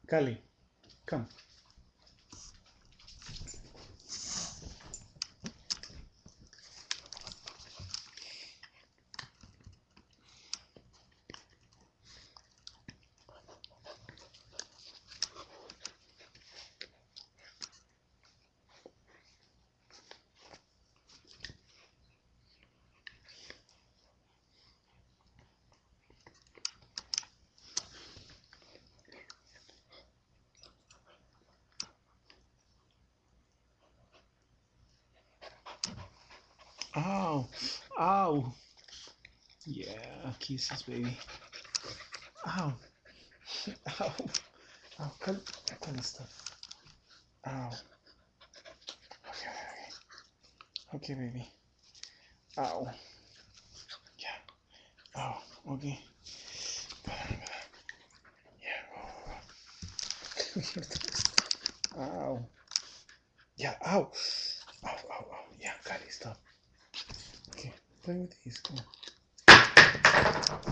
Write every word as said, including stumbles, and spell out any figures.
Callie, come. Ow, ow. Yeah, kisses, baby. Ow, ow, ow. Callie, Callie, stop. Ow. Okay, okay. Okay, baby. Ow. Yeah. Ow. Okay. Yeah. Ow. Yeah. Ow. Ow. Ow. Ow. Yeah. Callie, stop. Okay. Play with these. Come on.